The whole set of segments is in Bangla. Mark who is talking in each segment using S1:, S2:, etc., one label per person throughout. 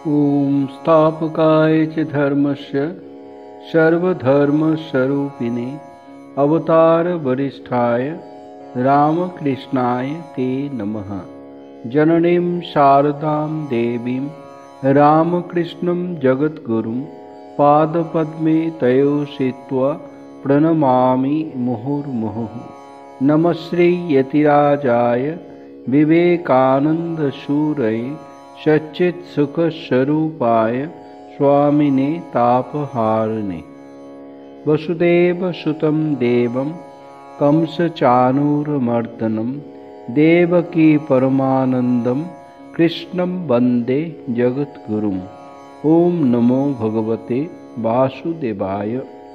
S1: ॐ स्थापकाय च धर्मस्य सर्वधर्मस्वरूपिणे अवतारवरिष्ठाय रामकृष्णाय ते नमः। जननीं शारदां देवीं रामकृष्णं जगद्गुरुं पादपद्मे तयो स्थित्वा प्रणमामि मुहुर्मुहुः। नमः श्री यतिराजाय विवेकानन्दसूरये सच्चित्सुखस्वरूपाय स्वामिने तापहारिणे। वसुदेवसुतं देवं कंसचाणूरमर्दनं देवकी परमानन्दं कृष्णं वन्दे जगद्गुरुम्। ओम नमो भगवते वासुदेवाय।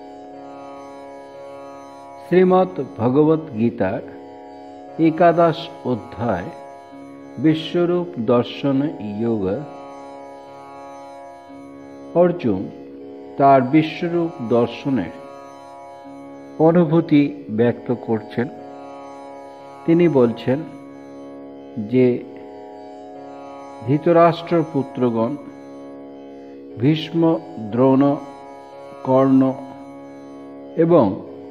S1: श्रीमद् भगवत गीतार एकादश अध्याय विश्वरूप दर्शन योग। अर्जुन तार विश्वरूप दर्शनेर अनुभूति व्यक्त करছেন। তিনি বলছেন যে ধৃতরাষ্ট্র পুত্রগণ ভীষ্ম, দ্রোণ, কর্ণ এবং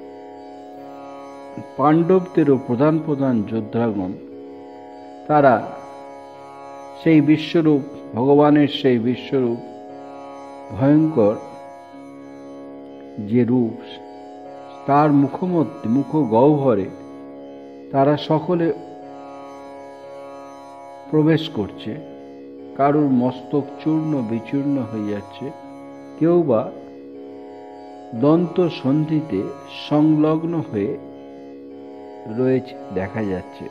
S1: পাণ্ডবদেরও প্রধান প্রধান যোদ্ধাগণ তারা সেই বিশ্বরূপ ভগবানের সেই বিশ্বরূপ ভয়ঙ্কর যে রূপ তার মুখমধ্যে মুখ গহ্বরে তারা সকলে প্রবেশ করছে। কারুর মস্তক চূর্ণ বিচূর্ণ হয়ে যাচ্ছে, কেউ বা দন্ত সন্ধিতে সংলগ্ন হয়ে রয়েছে দেখা যাচ্ছে।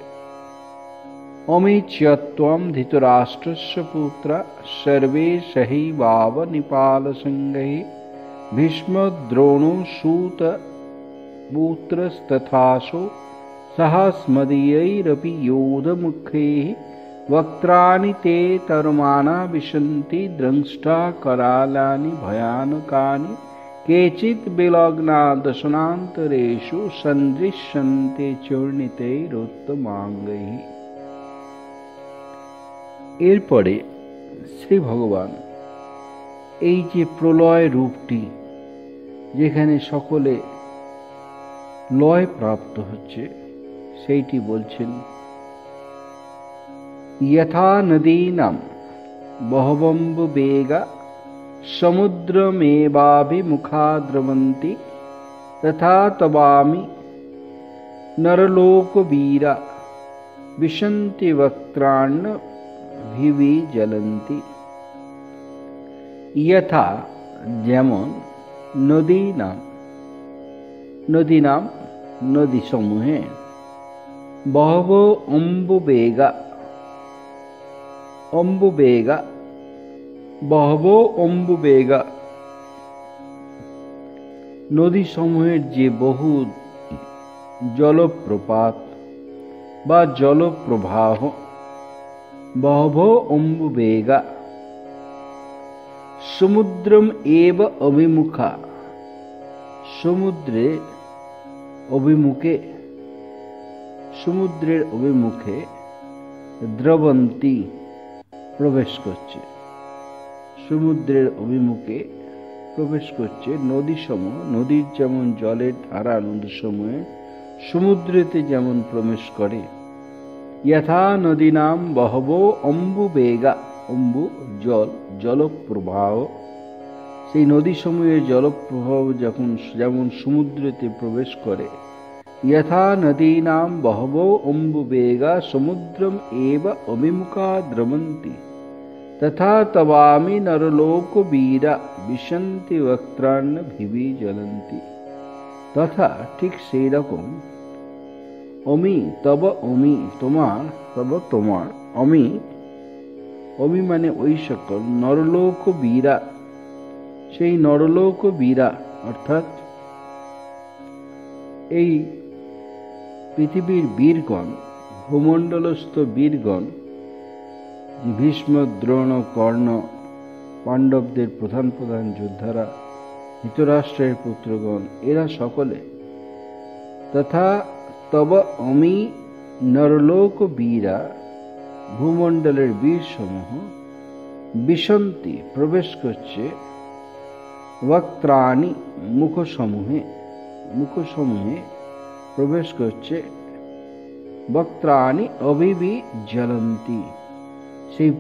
S1: অমিচ্যত্বম ধৃতরাষ্ট্রস্য পুত্রা সর্বে সহৈবাব নিপালসঙ্গৈ ভীষ্ম দ্রোণ সূত পুত্রস্তথাসো সহস্মদীয়ৈরপি योधमुखैः वक्त्राणि ते तर्माणा विशन्ति द्रंष्टा करालानि भयानकानि केचित् विलग्ना दशनान्तरेषु सन्दृश्यन्ते चूर्णितैरुत्तमाङ्गैः। এরপরে শ্রী ভগবান এই যে প্রলয় রূপটি যেখানে সকলে লয় প্রাপ্ত হচ্ছে সেইটি বলছেন। यथा नदीनां बहवम्बुवेगा समुद्रमेवाभिमुखा द्रवन्ति तथा तवामि नरलोकवीरा विशन्ति वक्त्राण्यभिविज्वलन्ति। यथा যেমন নদীনাম নদী সমূহে বহব অম্বুবেগা বহব অম্বুবেগা নদী সমূহের যে বহু জলপ্রপাত বা জলপ্রবাহ বহব অম্বুবেগা সমুদ্রম এব অভিমুখা সমুদ্রের অভিমুখে দ্রবন্তী প্রবেশ করছে। সমুদ্রের অভিমুখে প্রবেশ করছে নদীসমূহ। নদীর যেমন জলের ধারা নদীসমূহে সমুদ্রেতে যেমন প্রবেশ করে। यथा নদীনাম বহব অম্বুবেগা অম্বু জল জলপ্রবাহ সেই নদীসমূহের জলপ্রবাহ যেমন সমুদ্রেতে প্রবেশ করে। यथा नदीनां बहवो अम्बुवेगा समुद्रम एव अभिमुखा द्रवन्ति तथा तवामि नरलोकवीरा विशन्ति वक्त्राण्यभिविज्वलन्ति। तथा ठीक সেই রকম অমি তব অমি তোমার অমি মানে ওই সকল নরলোক বীরা সেই নরলোক বীরা অর্থাৎ এই পৃথিবীর বীরগণ ভূমণ্ডলস্থ বীরগণ ভীষ্ম, দ্রোণ, কর্ণ, পাণ্ডবদের প্রধান প্রধান যোদ্ধারা, ধৃতরাষ্ট্রের পুত্রগণ এরা সকলে তথা তব অমি নরলোক বীরা ভূমণ্ডলের বীর সমূহ বিশন্তি প্রবেশ করছে, বক্ত্রাণি মুখসমূহে, মুখসমূহে প্রবেশ করছে, বক্ত্রাণি অবিবিজ্বলন্তি সেই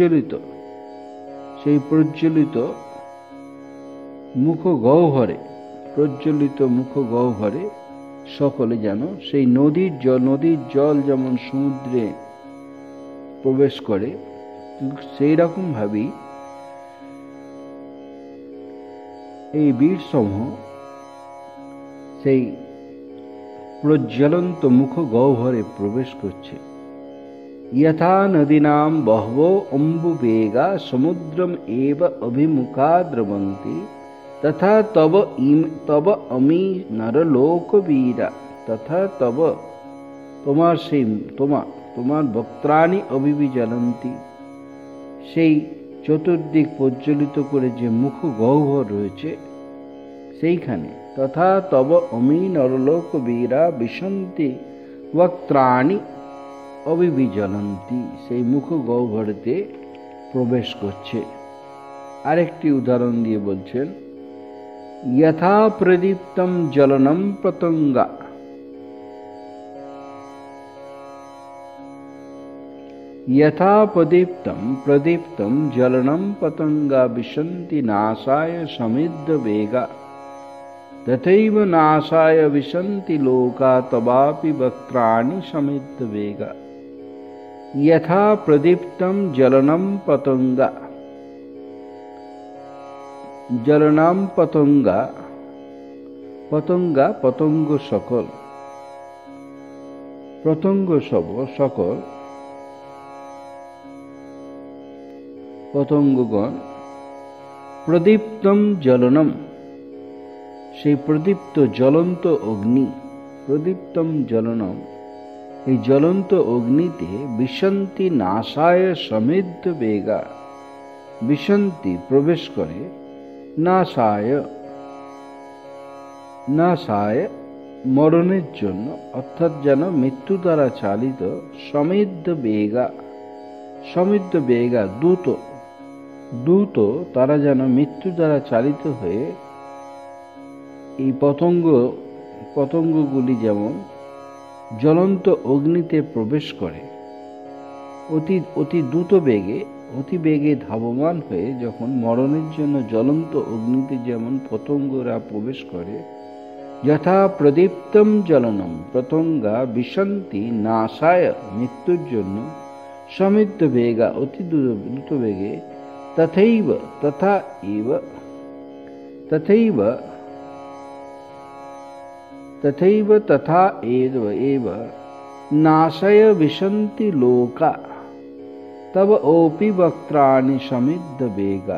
S1: প্রজ্বলিত মুখ গহ্বরে, প্রজ্বলিত মুখ গহ্বরে সকলে যেন সেই নদীর জল যেমন সমুদ্রে প্রবেশ করে, সেই রকম ভাবেই এই বীরসমূহ সেই প্রজ্বলন্ত মুখ গহ্বরে প্রবেশ করছে। यथा नदीनां बहवो अम्बुवेगा समुद्रम एव अभिमुखा द्रवन्ति तथा तब अमी नरलोकवीरा तथा तब তোমার বক্ত্রাণি অবিবিজ্বলন্তি সেই চতুর্দিক প্রজ্বলিত করে যে মুখ গহ্বর রয়েছে সেইখানে, তথা তব অমি নরলোকবীরা বিশন্তি বক্ত্রাণি অবিবিজ্বলন্তি সেই মুখ গহ্বরেতে প্রবেশ করছে। আরেকটি উদাহরণ দিয়ে বলছেন, यथा प्रदीप्तं जलनं पतंगा, यथा प्रदीप्तं जलनं पतंगा विशन्ति नाशाय समिद्धवेगा तथैव नाशाय विशन्ति लोका तवापि वक्त्राणि समिद्धवेगा। यथा प्रदीप्तं जलनं पतंगा, जलनाम पतंगा, पतंगा पतंग सकल, पतंग सकल पतंगगण प्रदीप्तम जलनम সেই প্রদীপ্ত জ্বলন্ত অগ্নি, প্রদীপ্তম জলনম এই জ্বলন্ত অগ্নিতে বিশন্তি নাশায় সমিদ্ধ বেগা, বিশন্তি প্রবেশ করে, নাশায় মরণের জন্য, অর্থাৎ যেন মৃত্যু দ্বারা চালিত, সমিদ্ধ বেগা দ্রুত তারা যেন মৃত্যু দ্বারা চালিত হয়ে এই পতঙ্গগুলি যেমন জ্বলন্ত অগ্নিতে প্রবেশ করে, অতি অতি বেগে ধাবমান হয়ে যখন মরণের জন্য জ্বলন্ত অগ্নিতে যেমন পতঙ্গরা প্রবেশ করে, যথা প্রদীপ্তম জ্বলনম পতঙ্গা বিশন্তি নাশায় মৃত্যুর জন্য, সমিদ্ধ বেগা অতি দ্রুত বেগে, তথা এব নাশায় বিশন্তি লোকা তব ওপি বক্ত্রাণি সমিদ্ধ বেগা।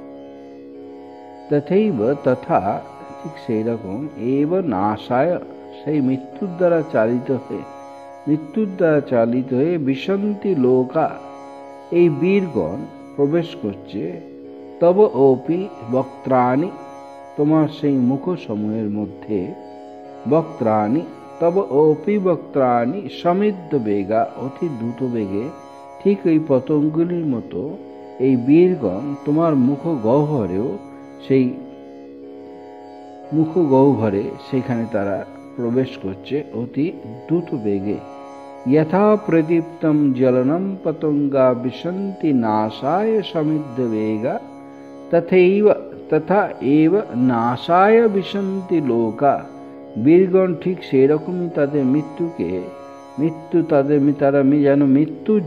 S1: তথা ঠিক সেই রকম এব নাশায় সেই মৃত্যুর দ্বারা চালিত হয়ে বিশন্তি লোকা এই বীরগণ প্রবেশ করছে, তব ওপি বক্ত্রাণি তোমার সেই মুখ সমূহের মধ্যে, বক্ত্রাণি তব ওপি বক্ত্রাণি সমিদ্ধ বেগা অতি দ্রুত বেগে, ঠিক এই পতঙ্গগুলির মতো এই বীরগণ তোমার মুখ গহ্বরে সেখানে তারা প্রবেশ করছে অতি দ্রুত বেগে। यथा प्रदीप्तं जलनं पतंगा विशन्ति नाशाय समिद्ध वेगा तथा एव नाशाय विशन्ति लोका। বীরগণ ঠিক সেই রকমই তাদের তারা যেন মৃত্যুর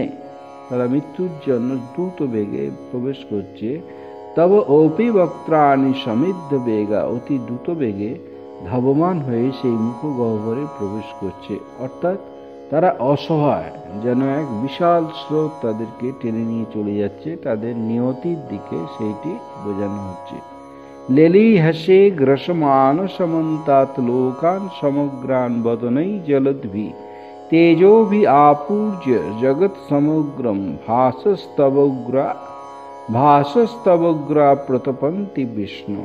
S1: জন্য দ্রুত বেগে প্রবেশ করছে। তব ওপি বক্ত্রাণি সমিদ্ধ বেগা অতি দ্রুত বেগে ধাবমান হয়ে সেই মুখ গহ্বরে প্রবেশ করছে, অর্থাৎ তারা অসহায়, যেন এক বিশাল স্রোত তাদেরকে টেনে নিয়ে চলে যাচ্ছে তাদের নিয়তির দিকে, সেইটি বোঝানো হচ্ছে। লেলি হাসে গ্রসমান সমন্তাৎ লোকান সমগ্রান বদনৈ জলদ্ভি তেজোভি আপূর্য জগৎ সমগ্রম ভাসস্তবগ্রা প্রতপন্তি বিষ্ণু।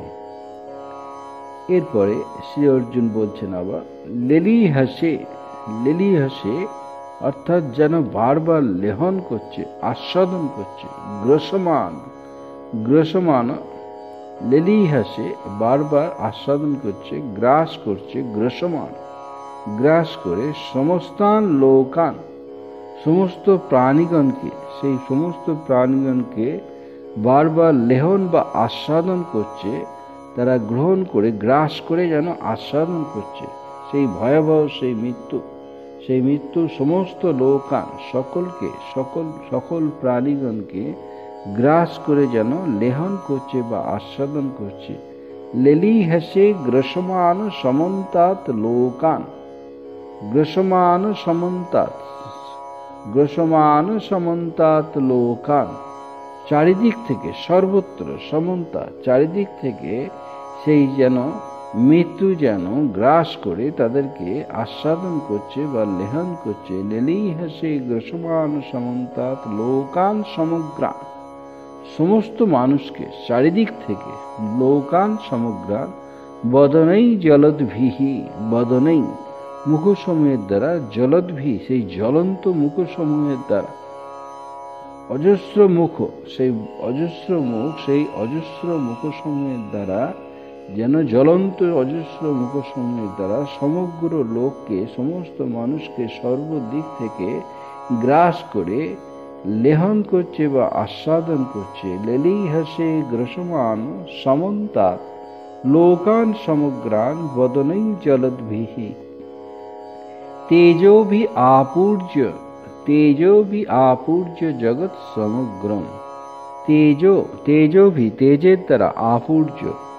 S1: এরপরে শ্রী অর্জুন বলছেন আবার লেলি হাসে অর্থাৎ যেন বারবার লেহন করছে, আস্বাদন করছে। গ্রসমান, গ্রসমান লেলিহাসে বারবার আস্বাদন করছে, গ্রাস করছে। গ্রসমান গ্রাস করে সমস্তান লোকান, সমস্ত প্রাণীগণকে, সেই সমস্ত প্রাণীগণকে বারবার লেহন বা আস্বাদন করছে। তারা গ্রহণ করে, গ্রাস করে যেন আস্বাদন করছে সেই ভয়াবহ সেই মৃত্যু সমস্ত লোকান, সকলকে, সকল প্রাণীগণকে গ্রাস করে যেন লেহন করছে বা আস্বাদন করছে। লেলিহাসে গ্রসমান সমন্তাৎ লোকান, গ্রসমান সমন্তাৎ, গ্রসমান সমন্তাৎ লোকান, চারিদিক থেকে, সর্বত্র, সমন্তা চারিদিক থেকে সেই যেন মৃত্যু যেন গ্রাস করে তাদেরকে আস্বাদন করছে বা লেহন করছে। লেলিহাসে গ্রসমান সমন্তাৎ লোকান সমগ্রান, সমস্ত মানুষকে চারিদিক থেকে, লোকান সমগ্রান, বদনেই জলদ্ভিহি, বদনেই মুখসমূহের দ্বারা, জলদ্ভি সেই জ্বলন্ত মুখসমূহের দ্বারা, অজস্র মুখ, সেই অজস্র মুখ, সেই অজস্র মুখসমূহের দ্বারা যেন, জ্বলন্ত অজস্র মুখসমূহের দ্বারা সমগ্র লোককে, সমস্ত মানুষকে সর্বদিক থেকে গ্রাস করে লেহন করছে বা আস্বাদন করছে। লেলিহাসে গ্রসমান সমন্তাৎ লোকান সমগ্রান, বদনেই জলদ্ভিহি তেজোভি আপূর্য, তেজোভি আপূর্য জগৎ সমগ্রম। তেজোভি তেজের দ্বারা, আপূর্য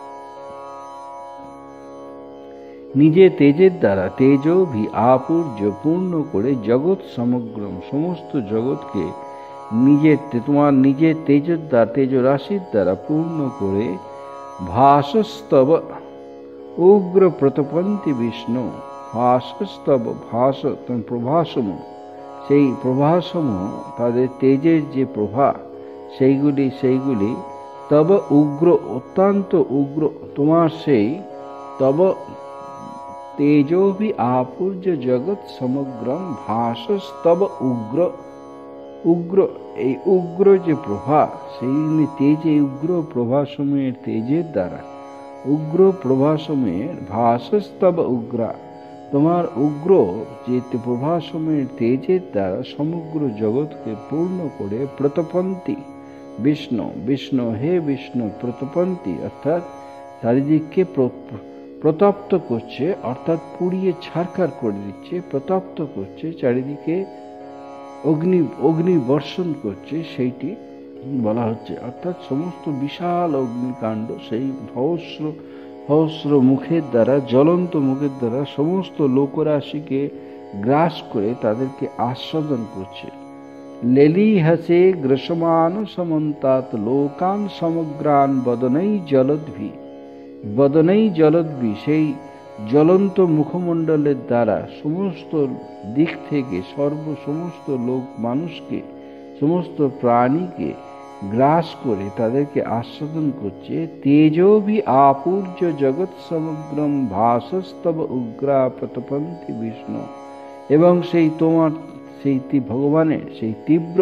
S1: নিজে তেজের দ্বারা, তেজোভি আপূর্য পূর্ণ করে, জগৎ সমগ্রম সমস্ত জগৎকে নিজের, তোমার নিজের তেজের দ্বারা, তেজ রাশির দ্বারা পূর্ণ করে, ভাসস্তব উগ্র প্রতপন্তি বিষ্ণু, ভাসস্তব, ভাস প্রভাসমূহ, সেই প্রভাসমূহ তাদের তেজের যে প্রভা, সেইগুলি তব উগ্র, অত্যন্ত উগ্র, তোমার সেই তব তেজোভি আপূর্য জগৎ সমগ্রম ভাসস্তব উগ্র, উগ্র এই উগ্র যে প্রভা, সেই তেজে উগ্র প্রভাসমূহের তেজের দ্বারা, উগ্র প্রভাসমূহের ভাসস্তব উগ্রা, তোমার উগ্র যে প্রভাসমূহের তেজের দ্বারা সমগ্র জগৎকে পূর্ণ করে, প্রতপন্তি বিষ্ণু, বিষ্ণু হে বিষ্ণু, প্রতপন্তি অর্থাৎ চারিদিককে প্রতপ্ত করছে, অর্থাৎ পুড়িয়ে ছারখার করে দিচ্ছে, প্রতপ্ত করছে, চারিদিকে অগ্নি বর্ষণ করছে, সেইটি বলা হচ্ছে। অর্থাৎ সমস্ত বিশাল অগ্নিকাণ্ড সেই সহস্র মুখের দ্বারা, জ্বলন্ত মুখের দ্বারা সমস্ত লোকরাশিকে গ্রাস করে তাদেরকে আস্বাদন করছে। লেলিহাসে গ্রসমান সমন্তাৎ লোকান সমগ্রান, বদনেই জলদ্ভি, বদনেই জলদ্ভি সেই জ্বলন্ত মুখমণ্ডলের দ্বারা সমস্ত দিক থেকে সমস্ত লোক মানুষকে, সমস্ত প্রাণীকে গ্রাস করে তাদেরকে আস্বাদন করছে। তেজোভি আপূর্য জগৎ সমগ্রম ভাসস্তব উগ্রা প্রতপন্তি বিষ্ণু, এবং সেই তোমার সেই ভগবানের সেই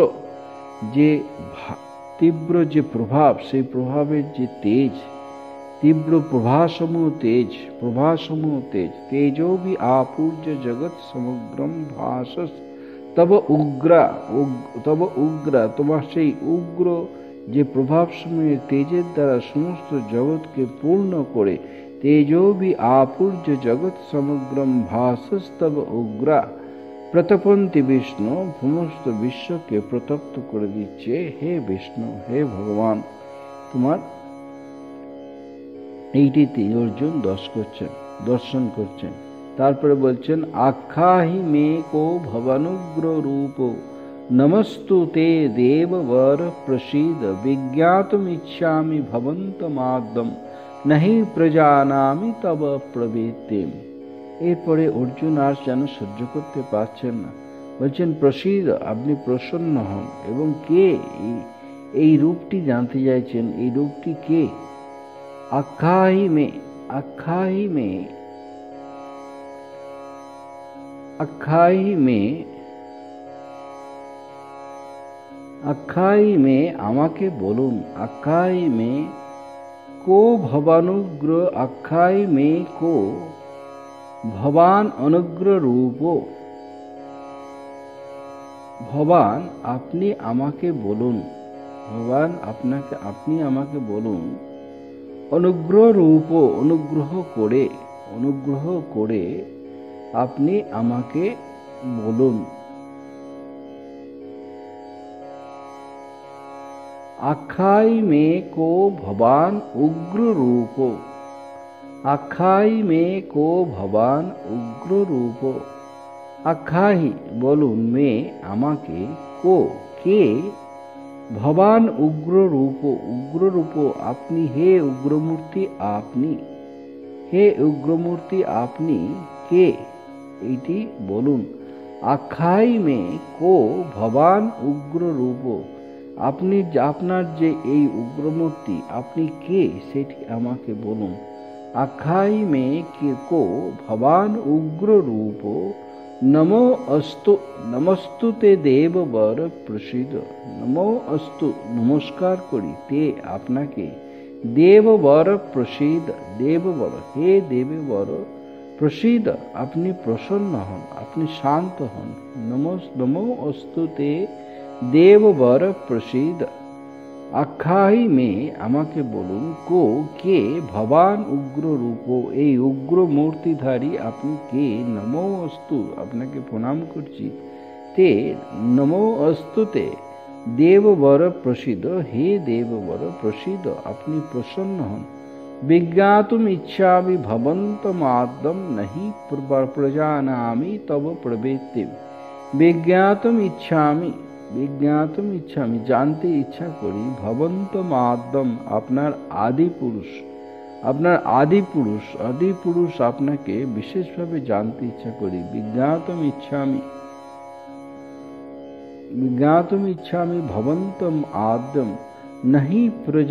S1: তীব্র যে প্রভাব, সেই প্রভাবের যে তেজ, তীব্র প্রভাসমূহ তেজ, তেজোভি আপূর্য জগৎ সমগ্রম ভাসস তব উগ্রা, তোমার সেই উগ্র যে প্রভাবসমূহের তেজের দ্বারা সমস্ত জগৎকে পূর্ণ করে, তেজোভি আপূর্য জগৎ সমগ্রম ভাসস তব উগ্রা প্রতপন্তি বিষ্ণু, সমস্ত বিশ্বকে প্রতপ্ত করে দিচ্ছে। হে বিষ্ণু, হে ভগবান, তোমার এইটিতে অর্জুন দর্শন করছেন। তারপরে বলছেন, আখ্যাহি মে কো ভবানুগ্র রূপ, নমস্তু তে দেববর প্রসীদ, বিজ্ঞাতুম ইচ্ছামি ভবন্তমাদ্যম, নাহি প্রজানামি তব প্রবৃত্তিম। এরপরে অর্জুন আর যেন সহ্য করতে পারছেন না, বলছেন, প্রসীদ, আপনি প্রসন্ন হন। এবং কে এই রূপটি জানতে চাইছেন, এই রূপটি কে? আখ্যাহি মে, আখ্যাহি মে, আখ্যাহি মে আখ্যাই মে আমাকে বলুন, আখ্যাই মে কো ভবানুগ্র, আখ্যাই মে কো ভবান অনুগ্র রূপ। ভবান আপনি আমাকে বলুন, ভগবান আপনি আমাকে বলুন, অনুগ্রহ রূপ অনুগ্রহ করে আপনি আমাকে বলুন। আখ্যাই মে কো ভবান উগ্র রূপ, আখ্যাই মে কো ভবান উগ্র রূপ। আখ্যাই বলুন, মে আমাকে, কো কে, ভবান উগ্র রূপ আপনি, হে উগ্রমূর্তি আপনি, হে উগ্রমূর্তি আপনি কে, এইটি বলুন। আখ্যাই মে কো ভবান উগ্র রূপ, আপনি আপনার যে এই উগ্রমূর্তি আপনি কে সেটি আমাকে বলুন। আখ্যাই মে কো ভবান উগ্র রূপ, নমো অস্তু, নমস্তুতে দেববর প্রসীদ। নমো অস্তু নমস্কার করি, তে আপনাকে, দেববর প্রসীদ, দেববর হে দেববর, প্রসীদ আপনি প্রসন্ন হন, আপনি শান্ত হন। নমো অস্তু তে দেববর প্রসীদ। আখ্যাই মে আমাকে বলুন, কো কে ভবান উগ্র রূপ, এই উগ্র মূর্তিধারী আপনি কে। নমো অস্তু আপনাকে প্রণাম করছি, তে নমো অস্তুতে দেববর প্রসীদ, হে দেববর প্রসীদ আপনি প্রসন্ন হন। বিজ্ঞাতুম ইচ্ছামি ভবন্তমাদ্যম নহি প্রজানামি তব প্রবৃত্তিম। বিজ্ঞাতুম ইচ্ছামি, বিজ্ঞাতুম ইচ্ছামি জানতে ইচ্ছা করি, ভবন্তমাদ্যম আপনার আদি পুরুষ, আপনার আদি পুরুষ আপনাকে বিশেষভাবে জানতে ইচ্ছা করি। বিজ্ঞাতুম ইচ্ছামি ভবন্তম আদ্যম নহি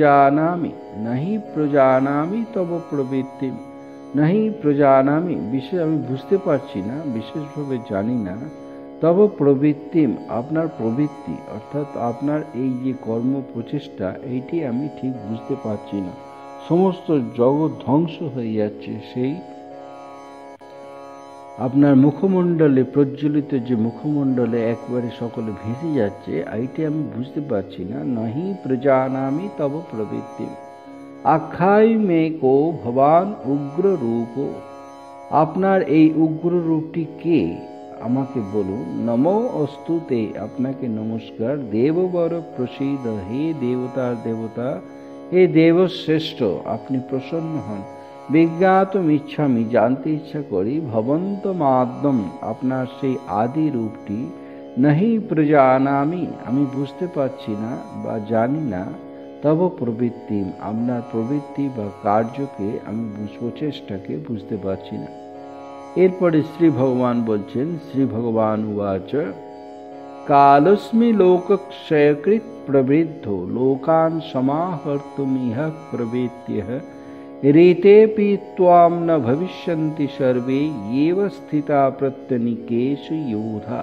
S1: প্রজানামি তব প্রবৃত্তিম। নহি প্রজানামি বিশেষ আমি বুঝতে পারছি না, বিশেষভাবে জানি না। তব প্রবৃত্তিম আপনার প্রবৃত্তি, অর্থাৎ আপনার এই যে কর্ম প্রচেষ্টা এইটি আমি ঠিক বুঝতে পারছি না। সমস্ত জগৎ ধ্বংস হয়ে যাচ্ছে, সেই আপনার মুখমণ্ডলে প্রজ্বলিত যে মুখমণ্ডলে একবারে সকলে ভেসে যাচ্ছে, এইটি আমি বুঝতে পারছি না। নহি প্রজানামি তব প্রবৃত্তিম। আখ্যাই মে কো ভবান উগ্র রূপ, আপনার এই উগ্র রূপটি কে আমাকে বলুন। নমো অস্তুতে আপনাকে নমস্কার, দেববর প্রসীদ হে দেবতার দেবতা, হে দেবশ্রেষ্ঠ আপনি প্রসন্ন হন। বিজ্ঞাতুম ইচ্ছামি জানতে ইচ্ছা করি, ভবন্তমাদ্যম আপনার সেই আদি রূপটি, নহি প্রজানামি আমি বুঝতে পারছি না বা জানি না, তব প্রবৃত্তিম আপনার প্রবৃত্তি বা কার্যকে আমি প্রচেষ্টাকে বুঝতে পারছি না। এরপরে শ্রী ভগবান বলছেন, শ্রী ভগবান উবাচ কালস্মি লোকক্ষয়কৃত প্রবৃদ্ধ লোকান সমাহর্তুমিহ প্রবৃত্ত্যঃ রেতেপি ত্বাম ন ভবিষ্যন্তি সর্বে এব স্থিতা প্রত্যনিকেষু যোধা।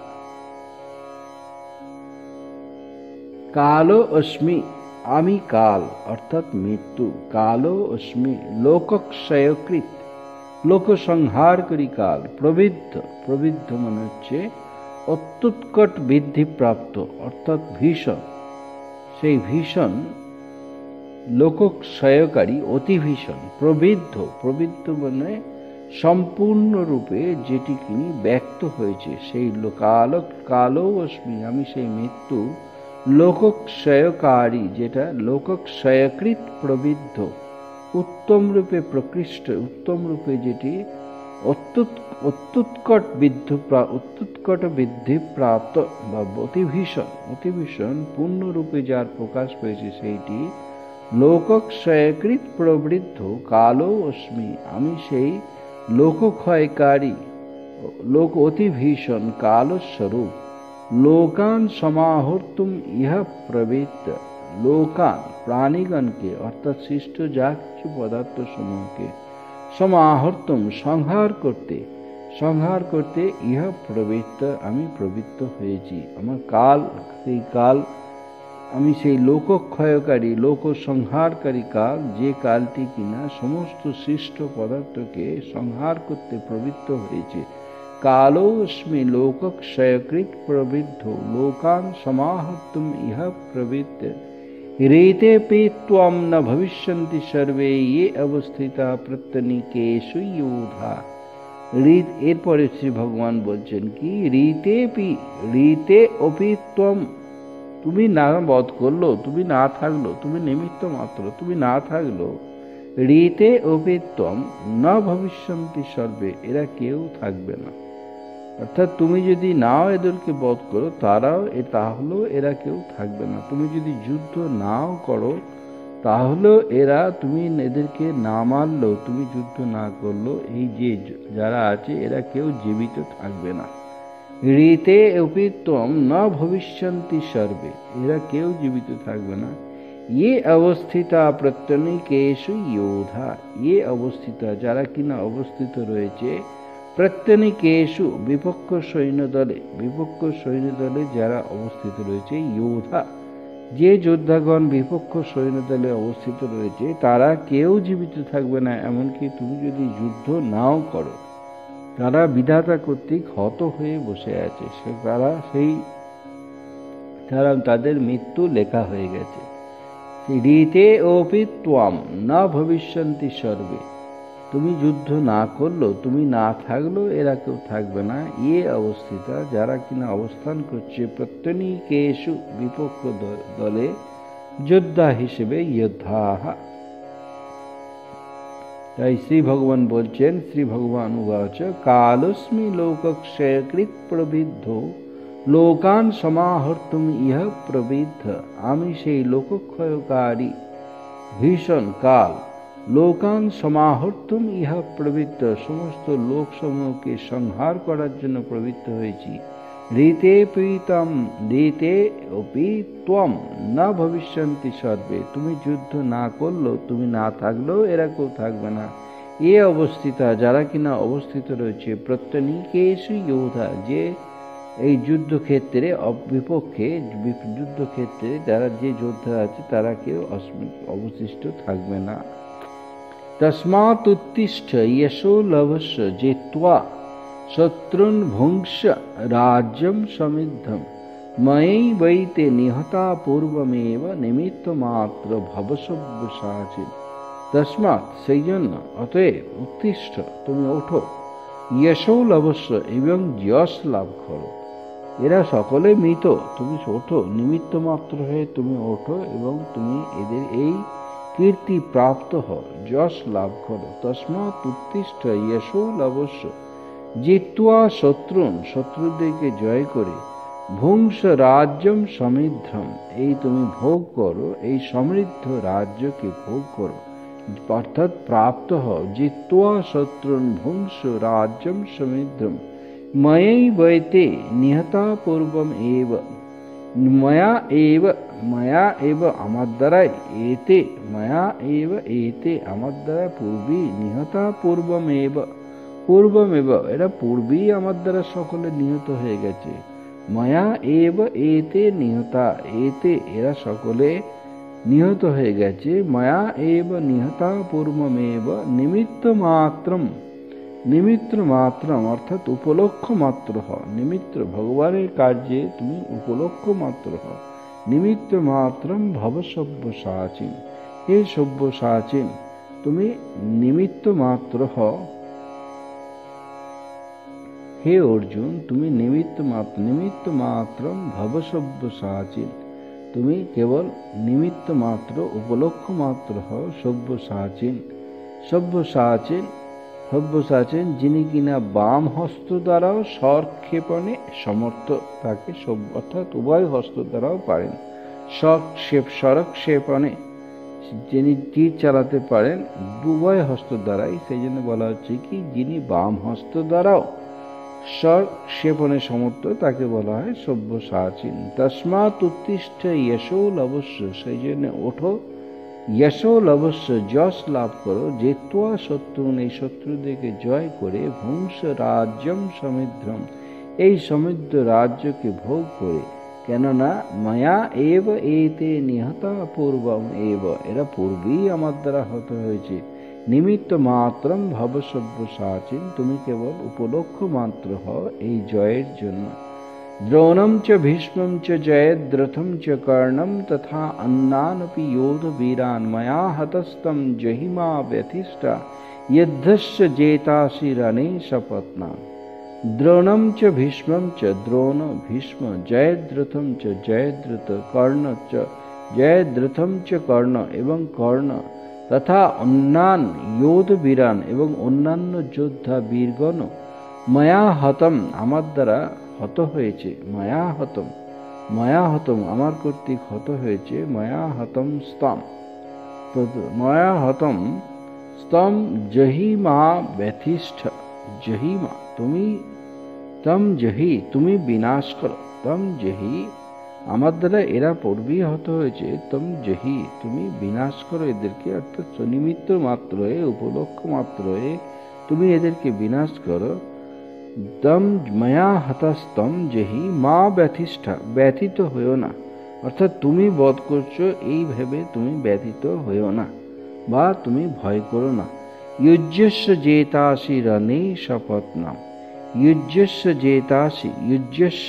S1: কালো অস্মি আমি কাল, অর্থাৎ মৃত্যু। কালো অস্মি লোকক্ষয়কৃত লোক সংহারকারী কাল। প্রবৃদ্ধ মানে হচ্ছে অত্যুৎকট বৃদ্ধিপ্রাপ্ত, অর্থাৎ ভীষণ, সেই ভীষণ লোকক্ষয়কারী অতি ভীষণ। প্রবৃদ্ধ মানে সম্পূর্ণরূপে যেটি কিনি ব্যক্ত হয়েছে, সেই কালো অস্মি আমি সেই মৃত্যু, লোকক্ষয়কারী যেটা লোকক্ষয়কৃত প্রবৃদ্ধ উত্তম রূপে প্রকৃষ্ট, উত্তম রূপে যেটি অত্যুৎকট বৃদ্ধি প্রাপ্ত বা অতিভীষণ পূর্ণরূপে যার প্রকাশ পেয়েছে সেইটি লোকক্ষয়কৃত প্রবৃদ্ধ কালো অস্মি আমি সেই লোকক্ষয়কারী লোক অতিভীষণ কালস্বরূপ। লোকান সমাহর্তুম ইহ প্রবৃত্ত, লোকান প্রাণীগণকে অর্থাৎ সৃষ্ট যা কিছু পদার্থ সমূহকে, সমাহর্তুম সংহার করতে ইহ প্রবৃত্ত আমি প্রবৃত্ত হয়েছি। আমার কাল, সেই কাল আমি সেই লোকক্ষয়কারী লোক সংহারকারী কাল, যে কালটি কিনা সমস্ত সৃষ্ট পদার্থকে সংহার করতে প্রবৃত্ত হয়েছে। কালোস্মি লোকক্ষয়কৃৎ প্রবৃদ্ধ লোকান সমাহর্তুম ইহ প্রবৃত্ত রেতে পে ত্বম ন ভবিষ্যন্তি সর্বে ये অবস্থিতা প্রত্যনিকেষু ইয়োধা। এরপরে শ্রী ভগবান বলছেন কি, ঋতে অপি ত্বম, তুমি না বধ করলো, তুমি না থাকলো, তুমি নিমিত্ত মাত্র, তুমি না থাকলো, ঋতে অপি ত্বম ন ভবিষ্যন্তি সর্বে, এরা কেউ থাকবে না। অর্থাৎ তুমি যদি নাও এদেরকে বধ করো, তাহলেও এরা কেউ থাকবে না। তুমি যদি যুদ্ধ নাও করো, তাহলেও তুমি এদেরকে না মারলেও, তুমি যুদ্ধ না করলো, এই যে যারা আছে এরা কেউ জীবিত থাকবে না। ঋতে অপি ত্বম ন ভবিষ্যন্তি সর্বে, এরা কেউ জীবিত থাকবে না। ये অবস্থিতা প্রত্যনিকেষু যোধা, ये অবস্থিতা, যারা কিনা অবস্থিত রয়েছে, প্রত্যনিকেষু বিপক্ষ সৈন্যদলে যারা অবস্থিত রয়েছে, যোধা, যে যোদ্ধাগণ বিপক্ষ সৈন্যদলে অবস্থিত রয়েছে, তারা কেউ জীবিত থাকবে না। এমনকি তুমি যদি যুদ্ধ নাও করো, তারা বিধাতা কর্তৃক হত হয়ে বসে আছে, তাদের মৃত্যু লেখা হয়ে গেছে। ঋতে অপি ত্বম ন ভবিষ্যন্তি সর্বে, তুমি যুদ্ধ না করলো, তুমি না থাকলো, এরা কেউ থাকবে না। ये অবস্থিতা, যারা কিনা অবস্থান করছে, প্রত্যনিকেষু বিপক্ষ দলে যোদ্ধা হিসেবে, যোদ্ধাঃ। তাই শ্রী ভগবান বলছেন, শ্রী ভগবান উবাচ কালোস্মি লোকক্ষয়কৃৎ প্রবৃদ্ধ লোকান সমাহর্তুম ইহ প্রবৃদ্ধ, আমি সেই লোকক্ষয়কারী ভীষণ কাল, লোকান সমাহর্তুম ইহ প্রবৃত্ত, সমস্ত লোকসমূহকে সংহার করার জন্য প্রবৃত্ত হয়েছি। ঋতে অপি ত্বম ন ভবিষ্যন্তি সর্বে, তুমি যুদ্ধ না করলো, তুমি না থাকলেও এরা কেউ থাকবে না। এ অবস্থিতা, যারা কিনা অবস্থিত রয়েছে, প্রত্যনিকেষু যোধা, যে এই যুদ্ধক্ষেত্রে বিপক্ষে যুদ্ধক্ষেত্রে যারা যে যোদ্ধা আছে, তারা কেউ অবশিষ্ট থাকবে না। তস্মাৎ উত্তিষ্ঠ যশো লভস্য জিত্বা শত্রুন ভুঙ্ক্ষ রাজ্যম সমৃদ্ধম ময়ৈবৈতে নিহতা পূর্বমেব নিমিত্তমাত্র ভবসব্যসাচিন। তস্মাৎ, সেই জন্য, অতএব, উত্তিষ্ঠ, তুমি ওঠো, যশো লভস্য, এবং যশ লাভ করো। এরা সকলে মৃত, তুমি ওঠো, নিমিত্ত মাত্র হয়ে তুমি ওঠো এবং তুমি এদের এই কীর্তি প্রাপ্ত হও, যশ লাভ করো। তস্মাৎ উত্তিষ্ঠ যশো লভস্য জিত্বা শত্রুদেরকে জয় করে, ভুংস রাজ্যম সমৃদ্ধম, এই তুমি ভোগ করো, এই সমৃদ্ধ রাজ্যকে ভোগ করো, অর্থাৎ প্রাপ্ত হও। জিত্বা শত্রুন ভুংস রাজ্যম সমৃদ্ধম ময়ৈবৈতে নিহতা পূর্বম এব, মায়া এব, আমার দ্বারাই, আমার দ্বারা পূর্বী, নিহতা পূর্বমেব, এরা পূর্বেই আমার দ্বারা সকলে নিহত হয়ে গেছে। মায়া এব এতে নিহতা, এরা সকলে নিহত হয়ে গেছে। মায়া এব নিহতা পূর্বমেব নিমিত্ত মাত্রম, অর্থাৎ উপলক্ষ মাত্র হও। নিমিত্ত, ভগবানের কার্যে তুমি উপলক্ষ মাত্র হও। নিমিত্ত মাত্রম ভবসব্যসাচিন, হে সব্যসাচিন, তুমি নিমিত্ত মাত্র হও। হে অর্জুন, তুমি নিমিত্ত মাত্রম ভবসব্যসাচিন, তুমি কেবল নিমিত্ত মাত্র, উপলক্ষ মাত্র হও। সব্যসাচিন, যিনি কিনা বাম হস্ত দ্বারাও স্বক্ষেপণে সমর্থ, তাকে অর্থাৎ উভয় হস্ত দ্বারাও পারেন। স্বক্ষেপণে, যিনি তীর চালাতে পারেন উভয় হস্ত দ্বারাই, সেই জন্য বলা হচ্ছে কি, যিনি বাম হস্ত দ্বারাও স্বক্ষেপণে সমর্থ, তাকে বলা হয় সব্যসাচিন। তস্মাৎ উত্তিষ্ঠ যশো লভস্য, সেই জন্য ওঠো, যশো লভস্য, যশ লাভ করো, জিত্বা শত্রুন, এই শত্রুদেরকে জয় করে, ভুংস রাজ্যম সমৃদ্ধম, এই সমৃদ্ধ রাজ্যকে ভোগ করে, কেননা মায়া এব এতে নিহতা পূর্বম এব, এরা পূর্বেই আমার দ্বারা হত হয়েছে। নিমিত্ত মাত্রম ভবসব্য সাচিন, তুমি কেবল উপলক্ষ মাত্র হও এই জয়ের জন্য। দ্রোণম চ ভীষ্মম চ জয়দ্রথম চ কর্ণম তথা অন্নানপি যোধ বীরান ময়া হতস্তম জহিমা ব্যথিষ্টা যুদ্ধস্য জেতাসি রণে সপত্নান। দ্রোণম চ ভীষ্মম চ দ্রোণ ভীষ্ম, জয়দ্রথম চ জয়দ্রথ, কর্ণ চ জয়দ্রথম চ কর্ণ এবং কর্ণ, তথা অন্যান যোধ বীরান এবং অন্যান্য যোদ্ধা বীরগণ, ময়া হতম আমার দ্বারা হত হয়েছে। মায়া হতম, মায়া হতম আমার কর্তৃক হত হয়েছে। মায়া হতম স্তম, মায়া হতম স্তম জহিমা ব্যথিষ্ঠ, জহিমা তুমি, তম জহি তুমি বিনাশ করো, তম জহি আমার দ্বারা এরা পূর্বেই হত হয়েছে, তম জহি তুমি বিনাশ করো এদেরকে, অর্থাৎ নিমিত্ত মাত্র উপলক্ষ মাত্র তুমি এদেরকে বিনাশ করো। তম ময়া হতস্তম জহি মা ব্যথিষ্ঠা, ব্যথিত হইও না, অর্থাৎ তুমি বধ করছো এই ভেবে তুমি ব্যথিত হইও না বা তুমি ভয় করো না। যুজ্যস্য জেতাসি রণে শপথনাম, যুজ্যস্য জেতাসি, যুজ্যস্য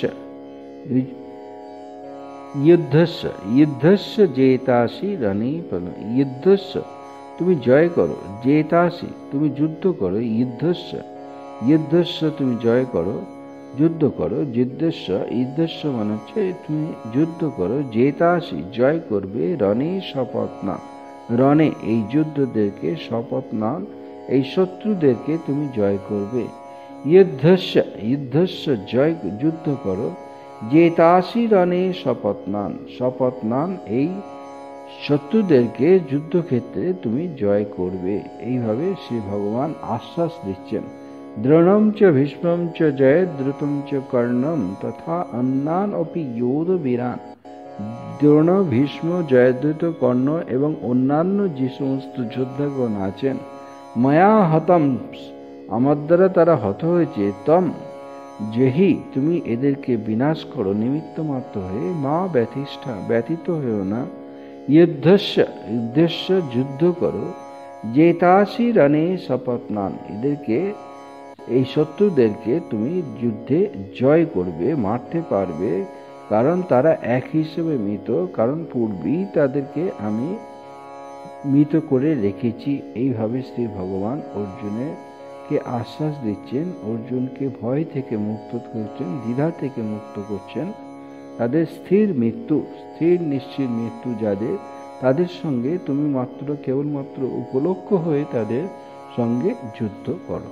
S1: যুদ্ধস্য, যুদ্ধস্য জেতাসি রণে, যুদ্ধস্য তুমি জয় করো, জেতাসি তুমি যুদ্ধ করো, যুদ্ধস্য যুদ্ধস্য তুমি জয় করো, যুদ্ধ করো, যুদ্ধস্য যুদ্ধস্য মানে হচ্ছে তুমি যুদ্ধ করো, জেতাসি জয় করবে, রণে শপথনা, রণে এই যুদ্ধদেরকে, শপথনা এই শত্রুদেরকে তুমি জয় করবে। যুদ্ধস্য যুদ্ধস্য জয় যুদ্ধ করো, জেতাসি রণে শপথনান, শপথনান এই শত্রুদেরকে যুদ্ধক্ষেত্রে তুমি জয় করবে। এইভাবে শ্রী ভগবান আশ্বাস দিচ্ছেন। দ্রোণম চ ভীষ্মম চ জয়দ্রথম চ কর্ণম তথা অন্যান অপি যোধ বীরান, দ্রোণ ভীষ্ম জয়দ্রথ কর্ণ এবং অন্যান্য যে সমস্ত যোদ্ধাগণ আছেন, মায়া হতম আমার দ্বারা তারা হত হয়েছে, তম জহি তুমি এদেরকে বিনাশ করো নিমিত্ত মাত্র হয়ে, মা ব্যথিষ্ঠা ব্যথিত হয়েও না, যুদ্ধস্য যুদ্ধস্য যুদ্ধ করো, জেতাসি রণে শপথনান এদেরকে এই শত্রুদেরকে তুমি যুদ্ধে জয় করবে, মারতে পারবে, কারণ তারা এক হিসেবে মৃত, কারণ পূর্বেই তাদেরকে আমি মৃত করে রেখেছি। এইভাবে শ্রী ভগবান অর্জুনকে আশ্বাস দিচ্ছেন, অর্জুনকে ভয় থেকে মুক্ত করছেন, দ্বিধা থেকে মুক্ত করছেন। তাদের স্থির মৃত্যু, স্থির নিশ্চিত মৃত্যু যাদের, তাদের সঙ্গে তুমি মাত্র কেবলমাত্র উপলক্ষ হয়ে তাদের সঙ্গে যুদ্ধ করো।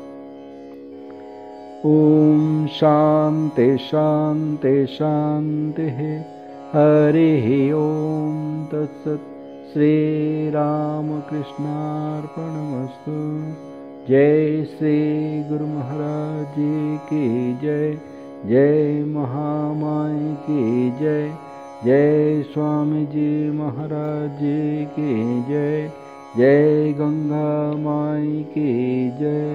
S1: ওম শান্তি শান্তি শান্তি, হরি ওম তৎসৎ। শ্রী রামকৃষ্ণার্পণমস্তু। जय श्री गुरु महाराज की जय, जय महामाई की जय, जय स्वामी जी महाराज की जय, जय गंगा माई की जय।